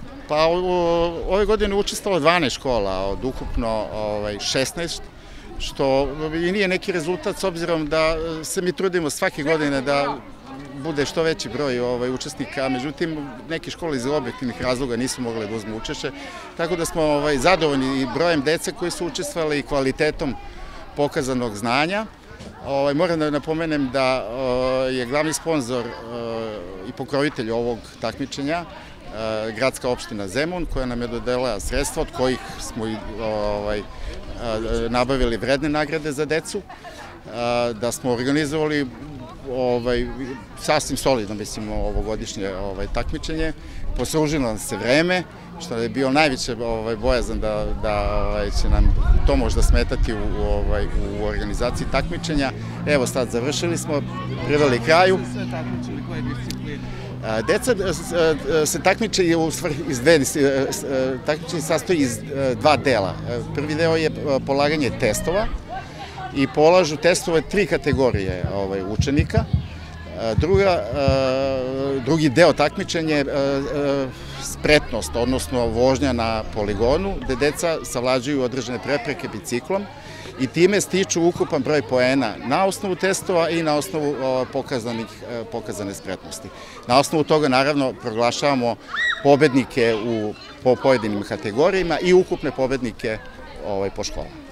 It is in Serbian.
Pa ove godine učestvovalo 12 škola od ukupno 16, što i nije neki rezultat s obzirom da se mi trudimo svake godine da bude što veći broj učesnika, međutim neke škole iz objektivnih razloga nisu mogle da uzmu učešće, tako da smo zadovoljni i brojem dece koji su učestvovali i kvalitetom pokazanog znanja. Moram da napomenem da je glavni sponzor i pokrovitelj ovog takmičenja gradska opština Zemun, koja nam je dodelila sredstva od kojih smo nabavili vredne nagrade za decu, da smo organizovali sasvim solidno, mislim, ovogodišnje takmičenje. Poslužilo nam se vreme, što je bio najveća bojazan da će nam to možda smetati u organizaciji takmičenja. Evo sad završili smo, priveli kraju. Deca se takmiče takmičenje sastoji iz dva dela. Prvi deo je polaganje testova i polažu testove 3 kategorije učenika. Drugi deo takmičenja je spretnost, odnosno vožnja na poligonu, gde deca savlađuju određene prepreke biciklom i time stiču ukupan broj poena na osnovu testova i na osnovu pokazane spretnosti. Na osnovu toga, naravno, proglašavamo pobednike po pojedinim kategorijama i ukupne pobednike po školama.